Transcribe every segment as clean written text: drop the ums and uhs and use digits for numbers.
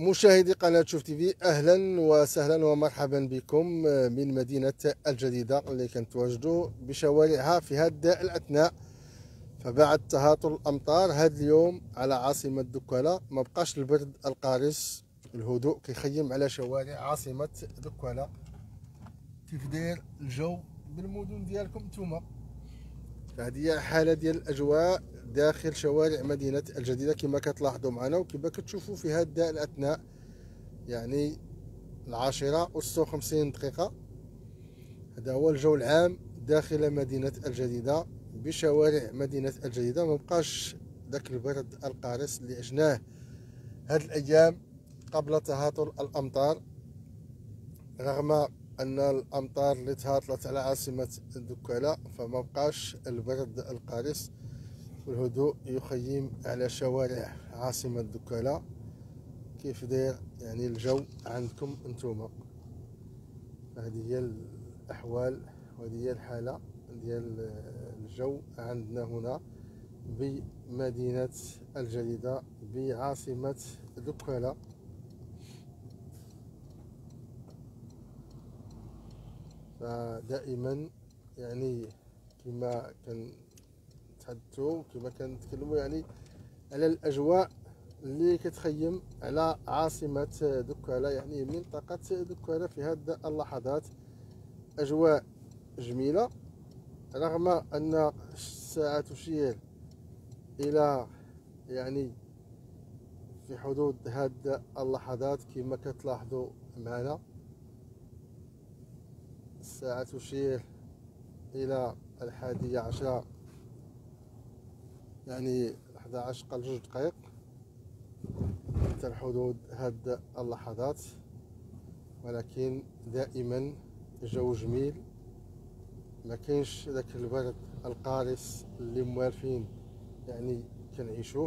مشاهدي قناة شوف تيفي، أهلا وسهلا ومرحبا بكم من مدينة الجديدة اللي كنتواجدوا بشوارعها في هذا الأثناء. فبعد تهاطل الأمطار هذا اليوم على عاصمة دكوالة ما بقاش البرد القارس، الهدوء كيخيم على شوارع عاصمة دكوالة. كيف داير الجو بالمدن ديالكم نتوما؟ فهذه هي حالة ديال الأجواء داخل شوارع مدينة الجديدة كما كتلاحظوا معنا وكما كتشوفوا في هذا الأثناء، يعني 10:56. هذا هو الجو العام داخل مدينة الجديدة بشوارع مدينة الجديدة. ما بقاش ذاك البرد القارس اللي عشناه هاد الأيام قبل تهاطل الأمطار، رغم أن الأمطار اللي تهاطلت على عاصمة دكالة فما بقاش البرد القارس، والهدوء يخيم على شوارع عاصمة دكالة. كيف داير يعني الجو عندكم انتوما؟ هذه هي الأحوال وهذه هي الحالة ديال الجو عندنا هنا بمدينة الجديدة بعاصمة دكالة. فدائما يعني كما كنتحدثوا كما كنتكلموا يعني على الأجواء اللي كتخيم على عاصمة دكالة، يعني منطقة دكالة في هذه اللحظات أجواء جميلة، رغم أن الساعة تشير إلى يعني في حدود هذه اللحظات كما كتلاحظوا معنا. الساعة تشير إلى 11، يعني 11 قل 2 دقائق حتى حدود هاد اللحظات، ولكن دائما جو جميل، ما كاينش داك البرد القارس اللي موالفين يعني كنعيشوه.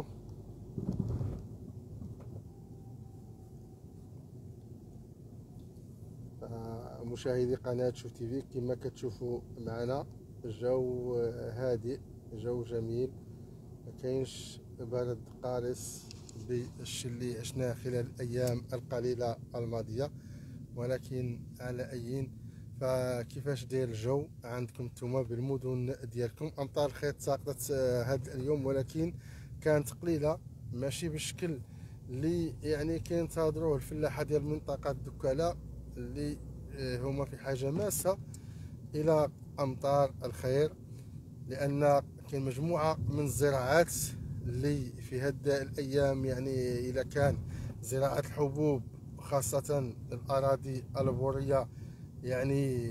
مشاهدي قناة شوف تيفي كما كتشوفوا معنا الجو هادئ، جو جميل، ما كاينش برد قارس بالشي اللي عشناه خلال الايام القليله الماضيه. ولكن على اي، فكيفاش داير الجو عندكم نتوما بالمدن ديالكم؟ امطار الخيط ساقطت هذا اليوم، ولكن كانت قليله، ماشي بالشكل اللي يعني كينتظروه الفلاحه ديال منطقه دكالة اللي هما في حاجه ماسه الى امطار الخير، لان كاين مجموعه من الزراعات اللي في هاد الايام، يعني اذا كان زراعه الحبوب خاصه الاراضي البوريه، يعني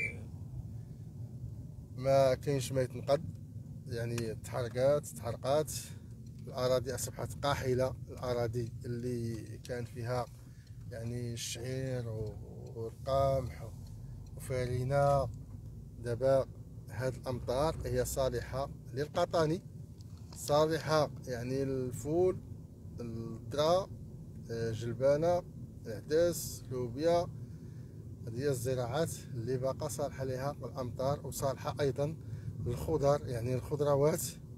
ما كاينش ما يتنقد، يعني تحرقات الاراضي، اصبحت قاحله الاراضي اللي كان فيها يعني الشعير والقمح وفارينة. دابا هاد الامطار هي صالحه للقطاني، صالحه يعني الفول، الذره، جلبانه، العدس، لوبيا. هذه هي الزراعات اللي باقا صالحه لها الامطار، وصالحه ايضا للخضر يعني الخضروات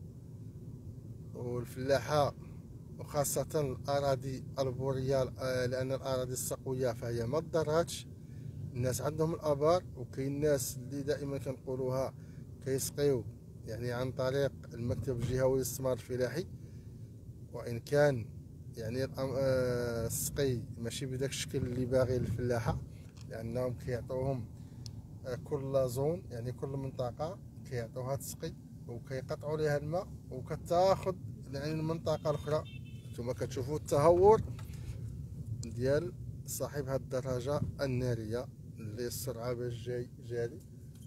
والفلاحه، وخاصه الاراضي البوريه، لان الاراضي السقويه فهي ما تضراتش. الناس عندهم الابار، وكاين الناس اللي دائما كنقولوها كيسقيو يعني عن طريق المكتب الجهوي للاستثمار الفلاحي، وان كان يعني السقي ماشي بداك الشكل اللي باغي الفلاحه، لانهم كيعطوهم كل زون، يعني كل منطقه كيعطوها تسقي وكيقطعوا ليها الماء وكتاخذ يعني المنطقه الاخرى. نتوما كتشوفوا التهور ديال صاحب هاد الدراجه الناريه اللي السرعه باش جاري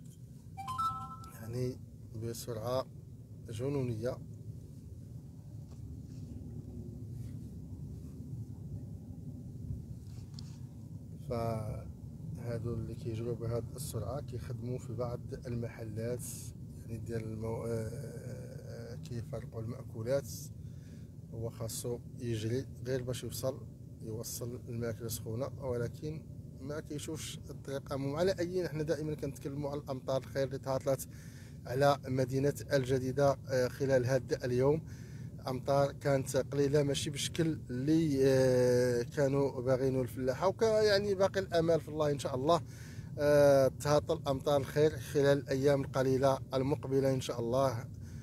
يعني بسرعه جنونيه. فهادو اللي كيجروا بهاد السرعه كيخدموا في بعض المحلات يعني ديال كيفرقوا المأكولات، هو خاصو يجري غير باش يوصل الماكله سخونه، ولكن ما كيشوفش الطريق امام. على اي، نحن دائما كنتكلموا على الامطار الخير اللي تهاطلت على مدينه الجديده خلال هذا اليوم. الامطار كانت قليله، ماشي بشكل اللي كانوا باغينه الفلاحه، يعني باقي الامال في الله ان شاء الله. تهاطل الامطار الخير خلال الايام القليله المقبله ان شاء الله،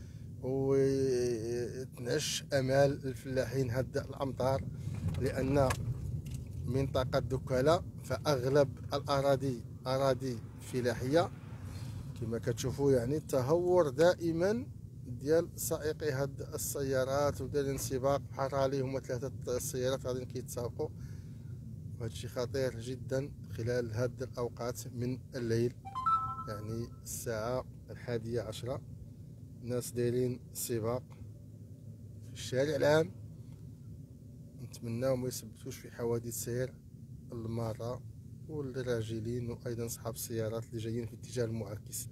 وتنعش امال الفلاحين هاد الامطار، لان منطقه دكاله فاغلب الاراضي اراضي فلاحيه كما كتشوفوا. يعني التهور دائما ديال سائقي هاد السيارات ودايرين سباق بحال رالي، هما 3 السيارات غاديين كيتسابقوا، وهادشي خطير جدا خلال هاد الاوقات من الليل. يعني الساعه 11:10 الناس دايرين سباق في الشارع العام، نتمناو ما يثبتوش في حوادث سير المارة والراجلين وايضا اصحاب السيارات اللي جايين في اتجاه المعاكس.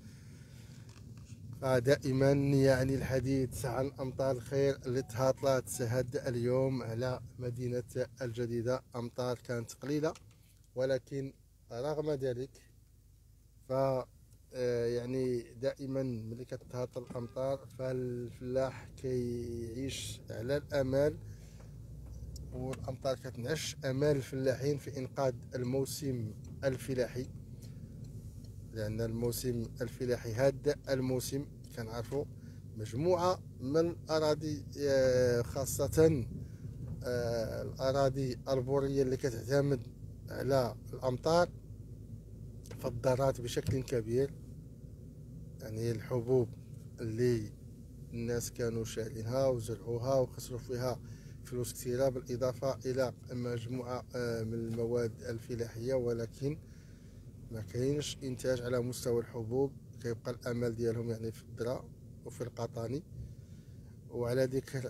فدائما يعني الحديث عن امطار الخير اللي تهاطلت هاد اليوم على مدينة الجديدة. امطار كانت قليلة، ولكن رغم ذلك ف يعني دائما ملي كتهاطل الامطار فالفلاح كيعيش على الامال، والامطار كتنعش امال الفلاحين في انقاذ الموسم الفلاحي، لان الموسم الفلاحي هذا الموسم كنعرفوا مجموعه من الاراضي خاصه الاراضي البوريه اللي كتعتمد على الامطار فالضرات بشكل كبير. يعني الحبوب اللي الناس كانوا شارينها وزرعوها وخسروا فيها فلوس كثيرة، بالإضافة إلى مجموعة من المواد الفلاحية، ولكن ما كاينش إنتاج على مستوى الحبوب. كيبقى الأمل ديالهم يعني في الذرة وفي القطاني. وعلى ذكر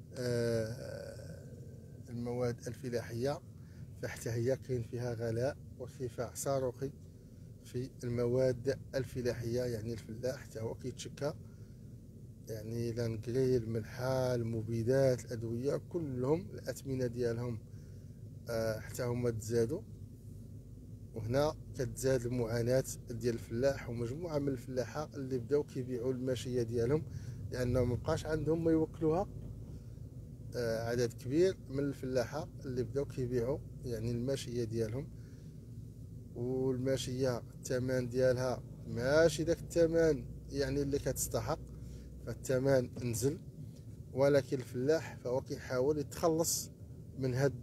المواد الفلاحية فحتى هي كاين فيها غلاء وارتفاع صاروخي في المواد الفلاحية. يعني الفلاح حتى هو كيتشكى، يعني لانكري، الملحة، المبيدات، الأدوية، كلهم الأثمنة ديالهم حتى هما تزادوا. وهنا كتزاد المعاناة ديال الفلاح ومجموعة من الفلاحة اللي بداو كيبيعوا الماشية ديالهم، لأنه مبقاش عندهم ما يوكلوها. عدد كبير من الفلاحة اللي بداو كيبيعوا يعني الماشية ديالهم، والماشية الثمن ديالها ماشي داك الثمن يعني اللي كتستحق، فالثمن نزل. ولكن الفلاح فهو كيحاول يتخلص من هاد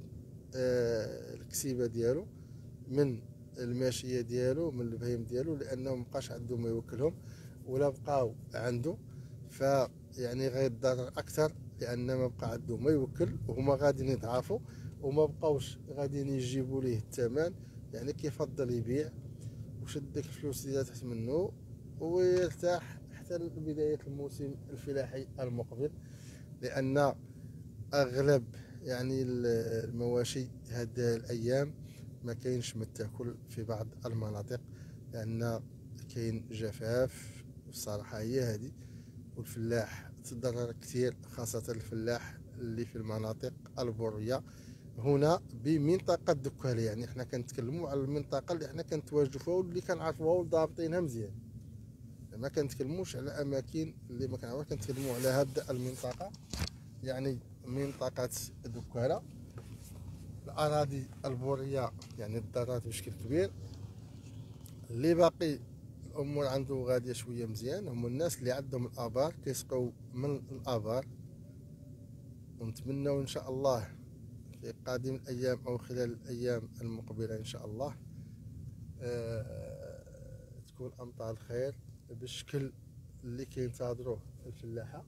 الكسيبه ديالو، من الماشيه ديالو، من البهيم ديالو، لانه مبقاش عنده ما يوكلهم، ولا بقاو عنده فيعني غيتضرر اكثر، لان ما بقى عنده ما يوكل وهما غاديين يضعفوا وما بقاوش غاديين يجيبوا ليه الثمن. يعني كيفضل يبيع وشد ديك الفلوس اللي تحت منه ويرتاح حتى لبداية الموسم الفلاحي المقبل، لأن أغلب يعني المواشي هاد الأيام ما كاينش ما تاكل في بعض المناطق، لأن كاين جفاف. الصراحة هي هادي، والفلاح تضرر كثير، خاصة الفلاح اللي في المناطق البورية هنا بمنطقة دكالة. يعني احنا كنتكلموا على المنطقة اللي احنا كنتواجدوا فيها واللي كنعرفوها وضابطينها مزيان، ما كنتكلموش على اماكن اللي ما كنعرفوش، كنتكلموا على هاد المنطقة، يعني منطقة دكالة. الأراضي البورية يعني تضررت بشكل كبير. اللي باقي الأمور عنده غادية شوية مزيان هم الناس اللي عندهم الآبار كيسقوا من الآبار، ونتمنوا إن شاء الله في قادم الأيام أو خلال الأيام المقبلة إن شاء الله تكون أمطار الخير بالشكل اللي كينتظروه الفلاحة،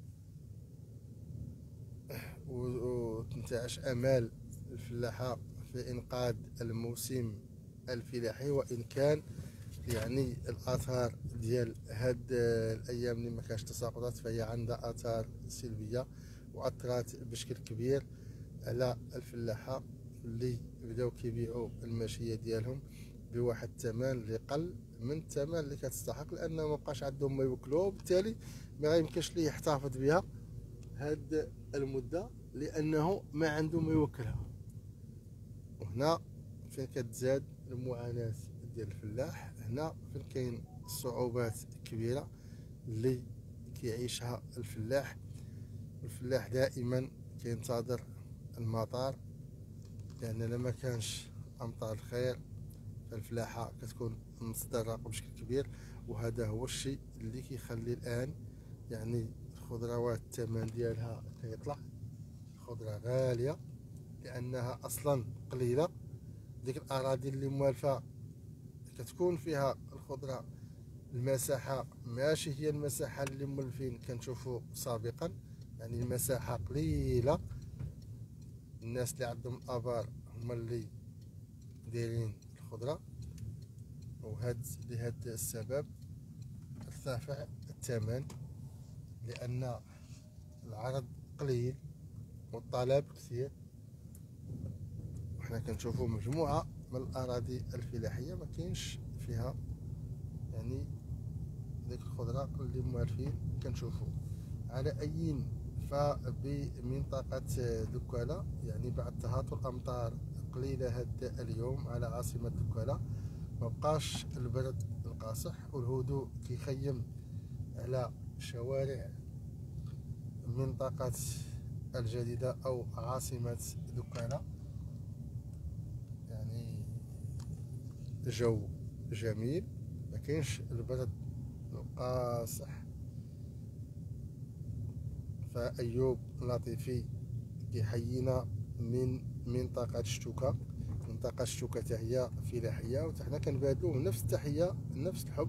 وتنتعش امال الفلاحه في انقاذ الموسم الفلاحي. وان كان يعني الاثار ديال هاد الايام اللي ما كانش تساقطات فهي عندها اثار سلبيه واثرات بشكل كبير على الفلاحه اللي بداو كيبيعوا الماشيه ديالهم بواحد الثمن اللي قل من الثمن اللي كتستحق، لانه ما بقاش عندهم ما يوكلوه، وبالتالي ما غيمكنش ليه يحتفظ بها هاد المده لانه ما عنده ما يوكلها. وهنا فين كتزاد المعاناه ديال الفلاح، هنا فين كاين الصعوبات الكبيره اللي كيعيشها الفلاح الفلاح دائما كينتظر المطر، لان لما كانش امطار الخير فالفلاحه كتكون مصدرة بشكل كبير. وهذا هو الشيء اللي كيخلي الان يعني الخضروات الثمن ديالها كيطلع. الخضره غاليه لانها اصلا قليله. ديك الاراضي اللي موالفه كتكون فيها الخضره المساحه ماشي هي المساحه اللي مولفين كنشوفوا سابقا، يعني المساحه قليله. الناس اللي عندهم الابار هما اللي دايرين الخضره، لهذا السبب ارتفع الثمن، لان العرض قليل والطلب كثير. وحنا كنشوفوا مجموعه من الاراضي الفلاحيه ما كاينش فيها يعني ديك الخضره اللي موالفين كنشوفوا. على اي فبمنطقه دكاله يعني بعد تهاطل الامطار قليله هذا اليوم على عاصمه دكاله، مبقاش البرد القاصح والهدوء كيخيم على شوارع منطقة الجديدة أو عاصمة دكاله. يعني جو جميل، ما كاينش البرد القاصح. فأيوب لطيفي كيحيينا من منطقة شتوكا. منطقة شتوكا حتى هي فلاحية، وحنا كنبادلوه نفس التحية نفس الحب.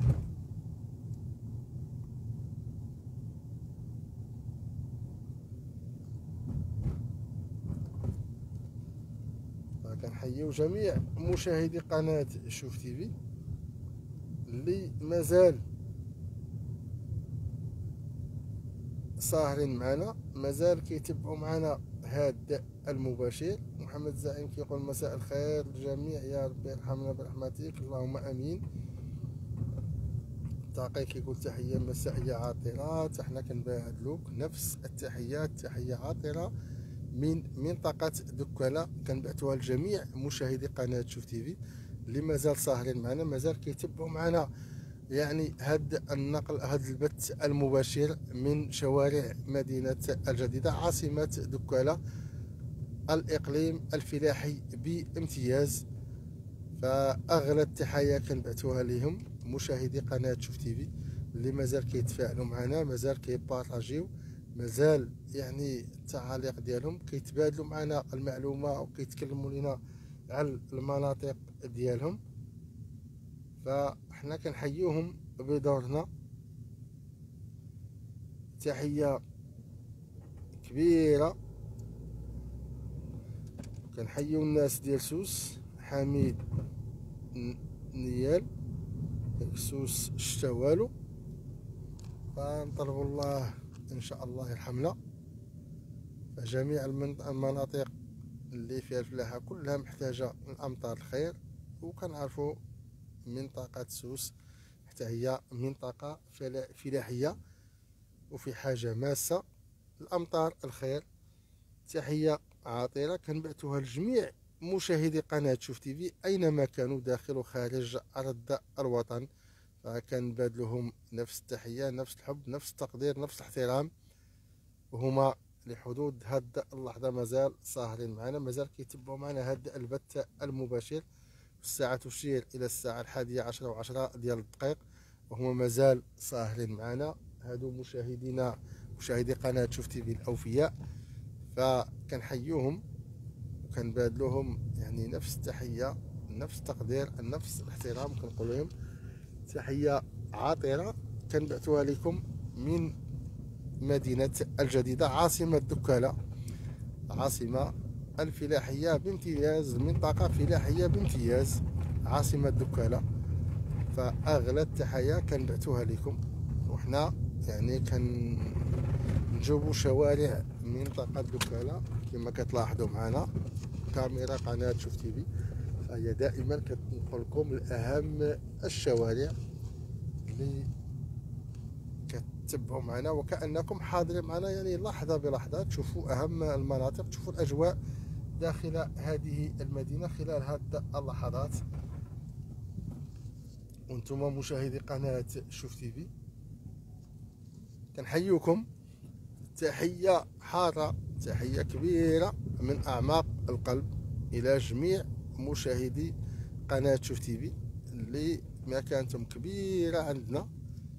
كنحييو جميع مشاهدي قناة شوف تيفي اللي مازال ساهرين معنا، مازال كيتبعوا معنا هاد المباشر. محمد زعيم كيقول مساء الخير للجميع، يا ربي يرحمنا برحمتك اللهم امين. تاقي كيقول تحيه مسائيه عاطره، حنا كنبادلوك نفس التحيات، تحيه عاطره من منطقه دكاله كنبعثوها لجميع مشاهدي قناه شوف تيفي اللي مازال ساهرين معنا، مازال كيتبعوا معنا يعني هاد النقل، هاد البث المباشر من شوارع مدينة الجديدة عاصمة دكاله الإقليم الفلاحي بامتياز. فأغلى التحايا كنبعثوها لهم مشاهدي قناة شوف تيفي اللي مازال كيتفاعلوا معنا، مازال كيبارطاجيو، مازال يعني التعاليق ديالهم كيتبادلوا معنا المعلومة وكيتكلموا لنا على المناطق ديالهم. فاحنا كنحيوهم بدورنا تحية كبيرة. كنحيو الناس ديال سوس، حميد نيال، سوس الشتوالو. فنطلبوا الله ان شاء الله يرحمنا. فجميع المناطق اللي فيها الفلاحة كلها محتاجة الامطار الخير، وكنعرفوا منطقة سوس حتى هي منطقة فلاحية وفي حاجة ماسة الأمطار الخير. تحية عاطرة كنبعثوها لجميع مشاهدي قناة شوف تيفي أينما كانوا داخل وخارج أرض الوطن. فكنبادلوهم نفس التحية نفس الحب نفس التقدير نفس الاحترام، وهما لحدود هاد اللحظة مازال ساهرين معنا، مازال كيتبعوا معنا هاد البث المباشر. الساعة تشير إلى الساعة 11:10 ديال الدقيق، وهما مازال ساهرين معنا. هادو مشاهدينا مشاهدي قناة شوف تيفي الأوفياء، فكنحيوهم وكنبادلوهم يعني نفس التحية نفس التقدير نفس الاحترام. كنقول لهم تحية عاطرة كنبعثوها لكم من مدينة الجديدة عاصمة دكاله، عاصمة الفلاحية بامتياز، منطقة فلاحية بامتياز عاصمة دكاله. فأغلى التحايا كنبعثوها لكم، وحنا يعني كنجوبوا شوارع منطقة دكاله كما كتلاحظوا معنا كاميرا قناة شوف تيفي. فهي دائما كتنقل لكم الأهم الشوارع اللي كتتبعوا معنا وكأنكم حاضرين معنا، يعني لحظة بلحظة تشوفوا أهم المناطق، تشوفوا الأجواء داخل هذه المدينة خلال هذه اللحظات. وانتم مشاهدي قناة شوف تيفي كنحييكم تحية حارة، تحية كبيرة من أعماق القلب إلى جميع مشاهدي قناة شوف تيفي اللي مكانتهم كبيرة عندنا،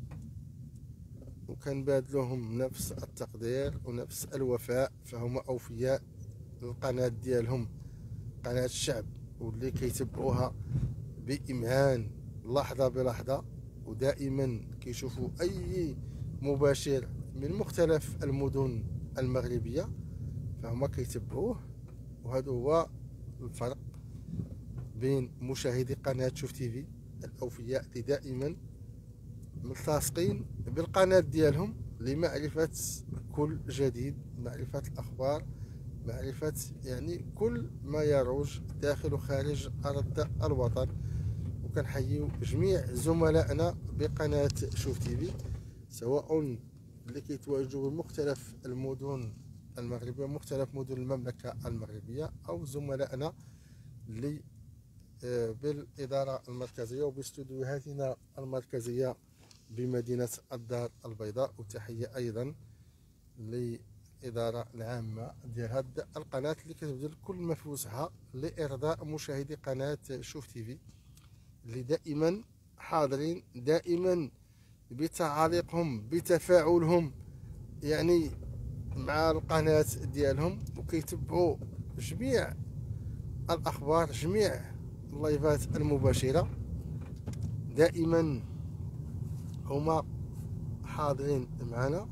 وكنبادلوهم نفس التقدير ونفس الوفاء، فهم أوفياء. القناة ديالهم قناة الشعب، واللي كيتبعوها بإمعان لحظة بلحظة، ودائما كيشوفوا أي مباشر من مختلف المدن المغربية فهما كيتبعوه. وهذا هو الفرق بين مشاهدي قناة شوف تيفي الأوفياء اللي دائما ملتصقين بالقناة ديالهم لمعرفة كل جديد، معرفة الأخبار، معرفة يعني كل ما يروج داخل وخارج أرض الوطن. وكنحييو جميع زملائنا بقناة شوف تيفي، سواء اللي كيتواجدوا بمختلف المدن المغربية، مختلف مدن المملكة المغربية، أو زملائنا اللي بالإدارة المركزية وباستوديوهاتنا المركزية بمدينة الدار البيضاء. وتحية أيضا للإدارة العامة ديال هاد القناة اللي كتبذل كل ما في وسعها لإرضاء مشاهدي قناة شوف تيفي اللي دائما حاضرين، دائما بتعاليقهم بتفاعلهم يعني مع القناة ديالهم، وكيتبعوا جميع الأخبار، جميع اللايفات المباشرة، دائما هما حاضرين معنا.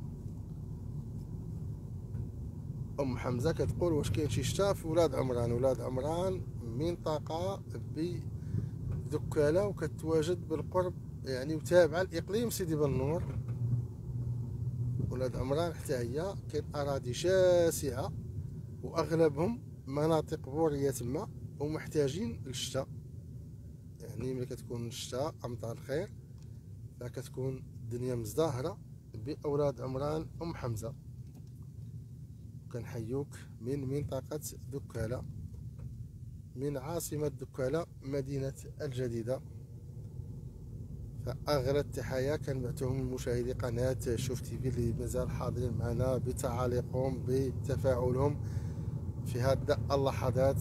أم حمزة كتقول واش كاين شي شتا في ولاد عمران؟ ولاد عمران منطقة بدكالة وكتواجد بالقرب يعني وتابعة لإقليم سيدي بنور. ولاد عمران حتى هي كاين أراضي شاسعة وأغلبهم مناطق بورية تما ومحتاجين للشتاء، يعني ملي كتكون الشتاء أمطار الخير فكتكون الدنيا مزدهرة بأولاد عمران أم حمزة. كنحيوك من منطقة دكالة، من عاصمة دكالة مدينة الجديدة. فأغلى التحايا كنبعثوهم لمشاهدي قناة شوف تيفي اللي مازال حاضرين معنا بتعاليقهم بتفاعلهم في هذه اللحظات،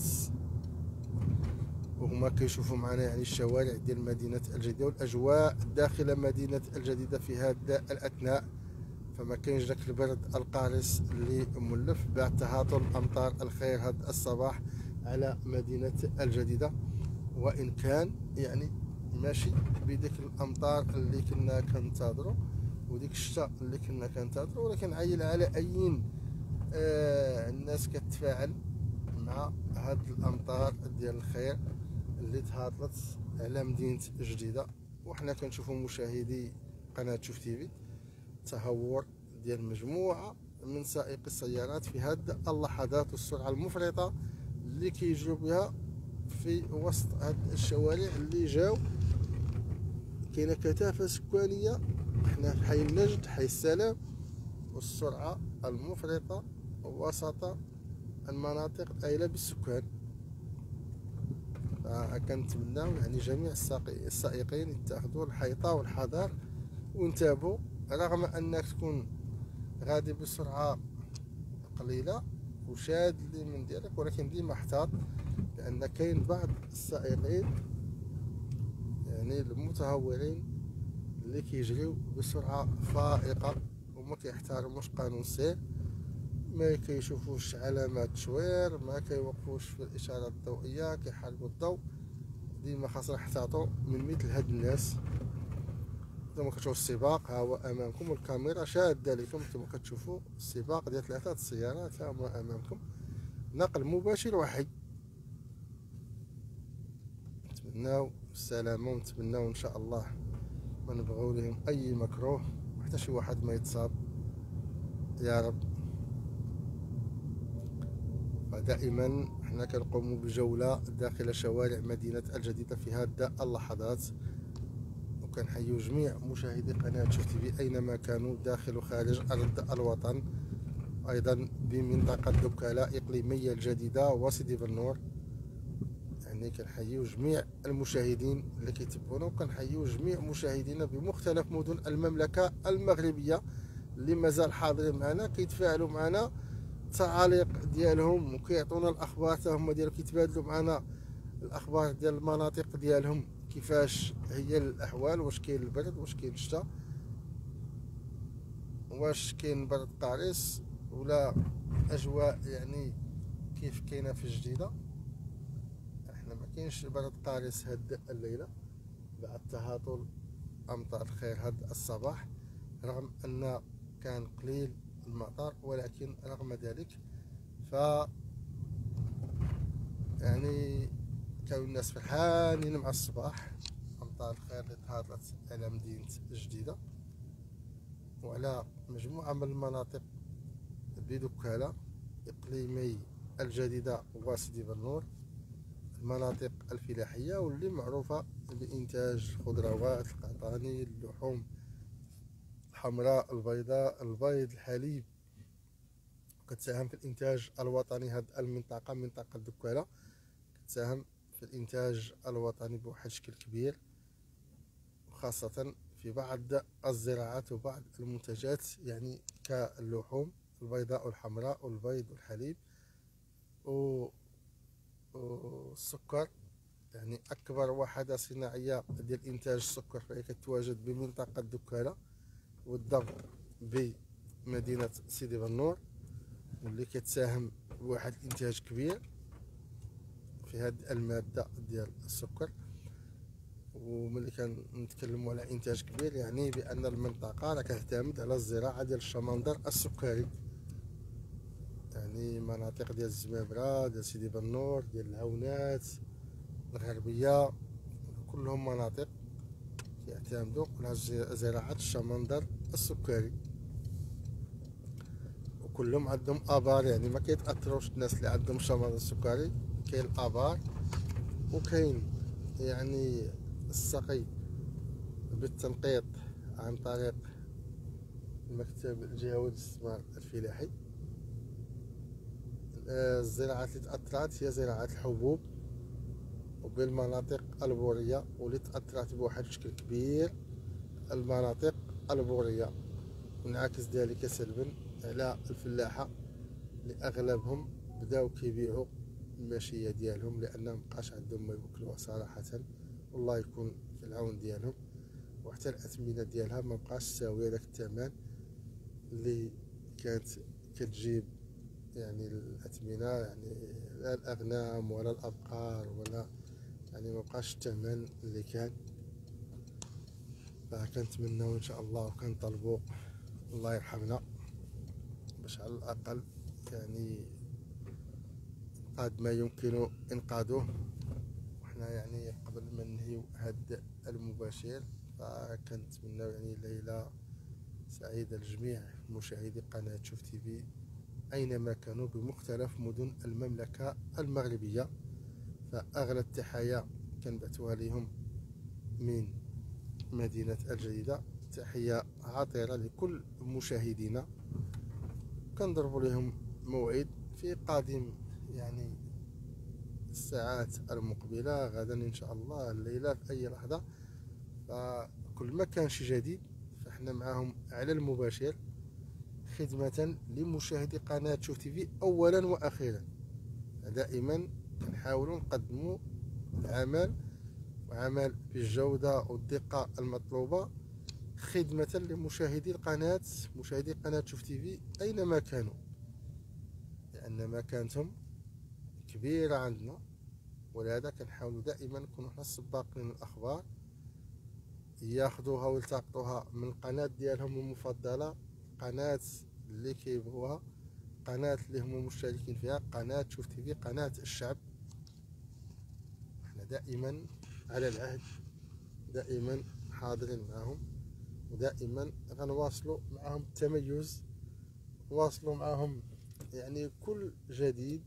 وهما كيشوفوا معنا يعني الشوارع ديال مدينة الجديدة والأجواء داخل مدينة الجديدة في هذا الأثناء. فما كاينش داك البرد القارس اللي مولف بعد تهاطل أمطار الخير هذا الصباح على مدينة الجديدة، وإن كان يعني ماشي بديك الأمطار اللي كنا كنتظروا وديك الشتاء اللي كنا كنتظروا، ولكن عيل على أين الناس كتفاعل مع هاد الأمطار ديال الخير اللي تهاطلت على مدينة الجديدة. وحنا كنشوفوا مشاهدي قناة شوف تيفي تهور ديال مجموعة من سائقي السيارات في هاد اللحظات والسرعة المفرطة اللي كيجروا بها في وسط هاد الشوارع اللي جاو كاينه كثافة سكانية. حنا في حي النجد، حي السلام، والسرعة المفرطة وسط المناطق الآيلة بالسكان. فكنتمناو يعني جميع السائقين يتخذوا الحيطة والحذر وانتبهوا، رغم انك تكون غادي بسرعة قليلة وشاد اللي من ديالك، ولكن ديما احتاط، لان كاين بعض السائقين يعني المتهورين اللي كيجريو بسرعة فائقة وما كيحترموش قانون السير، ما كيشوفوش علامات التشوير، ما كيوقفوش في الاشارات الضوئيه، كيحاربوا الضوء. ديما خاصنا نحتاطوا من مثل هاد الناس. كما كتشوفوا السباق ها هو امامكم، والكاميرا شاده لكم كما كتشوفوا السباق ديال 3 السيارات ها هو امامكم، نقل مباشر وحي. نتمناو السلامه ونتمناو ان شاء الله ما نبغيو لهم اي مكروه حتى شي واحد ما يتصاب يا رب. ودائما حنا كنقوموا بجولة داخل شوارع مدينة الجديدة في هذه اللحظات، وكنحيو جميع مشاهدي قناة شوف تيفي أينما كانوا داخل وخارج أرض الوطن، أيضا بمنطقة دكالة إقليمية الجديدة وسيدي بنور. يعني كنحيو جميع المشاهدين اللي كيتبعونا، وكنحيو جميع مشاهدينا بمختلف مدن المملكة المغربية اللي مازال حاضرين معنا كيتفاعلوا معنا التعاليق ديالهم وكيعطونا الاخبار حتى هما ديال كيتبادلوا معنا الاخبار ديال المناطق ديالهم كيفاش هي الاحوال، واش كاين البرد، واش كاين الشتاء، واش كاين برد قارس ولا اجواء يعني كيف كاينه في الجديده. احنا ما كاينش برد قارس هاد الليله بعد تهاطل امطار الخير هاد الصباح، رغم ان كان قليل المطر، ولكن رغم ذلك ف يعني كانوا الناس فرحانين مع الصباح. امطار الخير اللي تهاطلت على مدينه الجديده وعلى مجموعه من المناطق بدكاله اقليمي الجديده وسيدي بنور، المناطق الفلاحيه واللي معروفه بانتاج الخضروات، القطاني، اللحوم الحمراء، البيضاء، البيض، الحليب. كتساهم في الانتاج الوطني. هذه المنطقه منطقه دكاله كتساهم في الانتاج الوطني بواحد الشكل كبير، خاصه في بعض الزراعات وبعض المنتجات، يعني كاللحوم البيضاء والحمراء والبيض والحليب والسكر. يعني اكبر وحده صناعيه ديال انتاج السكر فهي كتواجد بمنطقه دكاله والضبط بمدينه سيدي بنور، واللي كتساهم بواحد الانتاج كبير في هذه الماده ديال السكر. وملي كنتكلموا على انتاج كبير يعني بان المنطقه راه كتعتمد على الزراعه ديال الشمندر السكري، يعني مناطق ديال الزمابره، ديال سيدي بنور، ديال العونات، الغربيه، كلهم مناطق كيعتمدوا على زراعه الشمندر السكري، وكلهم عندهم ابار. يعني ما كيتاثروش الناس اللي عندهم شمندر السكري، كاين الابار وكاين يعني السقي بالتنقيط عن طريق المكتب الجهوي للاستثمار الفلاحي. الزراعات اللي تأثرت هي زراعة الحبوب وبالمناطق البورية، واللي تأثرت بواحد الشكل كبير المناطق البورية، وانعكس ذلك سلبا على الفلاحة اللي أغلبهم بداو كيبيعوا الماشية ديالهم لأن مبقاش عندهم ما يوكلوها صراحة، والله يكون في العون ديالهم. وحتى الأثمنة ديالها مبقاش ساوية داك الثمن اللي كانت كتجيب يعني الأثمنة، يعني لا الأغنام ولا الأبقار ولا يعني مبقاش الثمن اللي كان. فكنتمناو إن شاء الله وكنطلبوا الله يرحمنا باش على الأقل يعني قد ما يمكن إنقاذه. وحنا يعني قبل ما ننهيو هاد المباشر فكنتمناو يعني ليلة سعيدة لجميع مشاهدي قناة شوف تيفي أينما كانوا بمختلف مدن المملكة المغربية. فأغلى التحايا كنبعثوها لهم من مدينة الجديدة، تحية عطرة لكل مشاهدينا. كنضربوا لهم موعد في قادم يعني الساعات المقبلة غدا إن شاء الله، الليلة في أي لحظة. فكل ما كان شي جديد فإحنا معاهم على المباشر خدمة لمشاهدي قناة شوف تيفي أولا وأخيرا. دائما كنحاولوا نقدموا العمل وعمل بالجودة والدقة المطلوبة خدمة لمشاهدي القناة، مشاهدي قناة شوف تيفي أينما كانوا، لأن مكانتهم كبيرة عندنا، ولهذا كنحاولوا دائما نكونوا حنا السباقين الأخبار، ياخذوها ويلتقطوها من القناة ديالهم المفضلة، قناة اللي كيبغوها، قناة اللي هما مشتركين فيها، قناة شوف تيفي، قناة الشعب. احنا دائما على العهد، دائما حاضرين معهم، ودائما غنواصلوا معهم التميز، واصلوا معهم يعني كل جديد،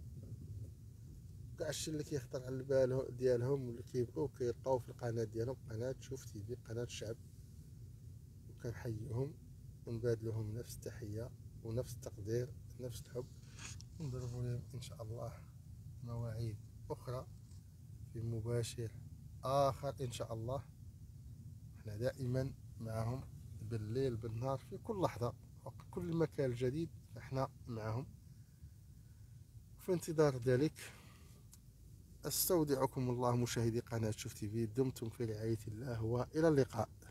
كاعشي اللي كيخطر على البال ديالهم واللي كيبغيو كيلقاو في القناة ديالهم، قناة شوف تيفي، قناة الشعب. وكنحييهم ونبادلوهم نفس التحية ونفس التقدير، نفس الحب، ونضربوا لهم إن شاء الله مواعيد أخرى في مباشر آخر إن شاء الله. احنا دائما معهم بالليل بالنهار في كل لحظة، كل مكان جديد احنا معهم. في انتظار ذلك استودعكم الله مشاهدي قناة شوف تيفي، دمتم في رعاية الله والى اللقاء.